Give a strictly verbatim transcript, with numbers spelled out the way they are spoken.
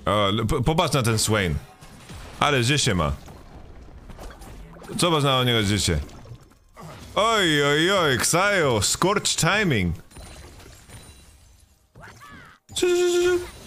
O, popatrz na ten Swain. Ale życie ma. Zobacz na niego życie. Oj, oj, oj, Xayo, scorch timing.